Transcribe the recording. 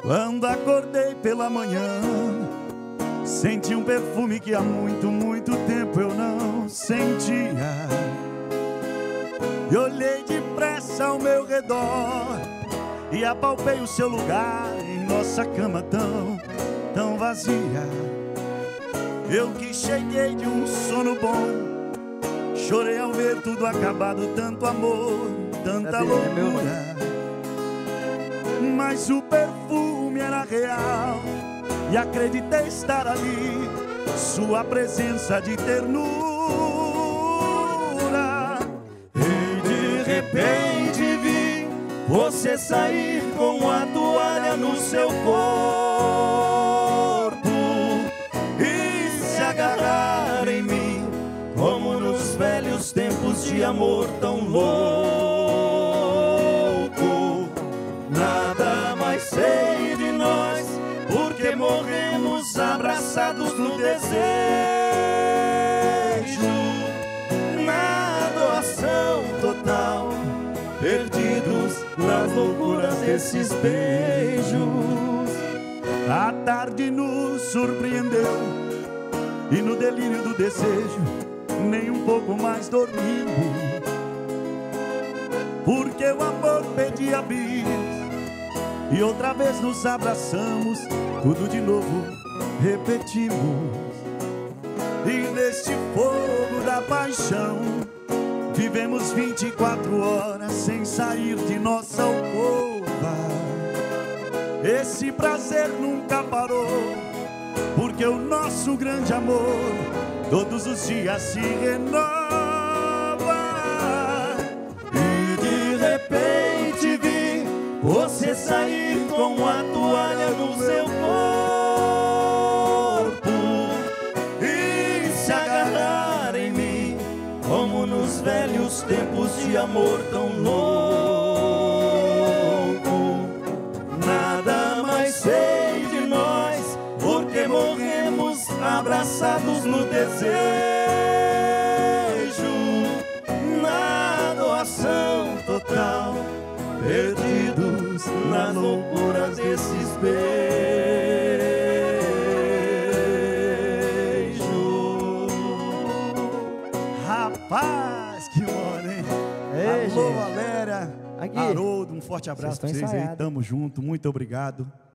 Quando acordei pela manhã, senti um perfume que há muito, muito tempo eu não sentia. E olhei depressa ao meu redor e apalpei o seu lugar em nossa cama tão vazia. Eu que cheguei de um sono bom, chorei ao ver tudo acabado, tanto amor, tanta loucura. Mas o perfume era real e acreditei estar ali, sua presença de ternura. E de repente vi você sair com a toalha no seu corpo e se agarrar em mim, como nos velhos tempos de amor tão louco. Nada mais sei de nós, porque morremos abraçados no desejo, na doação total, perdidos nas loucuras desses beijos. A tarde nos surpreendeu e no delírio do desejo nem um pouco mais dormimos, porque o amor pedia bis e outra vez nos abraçamos, tudo de novo repetimos. E neste fogo da paixão vivemos 24 horas sem sair de nossa alcova. Esse prazer nunca parou, porque o nosso grande amor todos os dias se renova. E de repente vi você sair com a toalha no seu corpo e se agarrar em mim, como nos velhos tempos de amor tão louco. Nada mais sei de nós, porque morremos abraçados no desejo, na doação total, perdidos nas loucuras desses beijos. Rapaz, que hora, hein? Alô, Valéria, Haroldo, um forte abraço pra vocês aí, tamo junto, muito obrigado.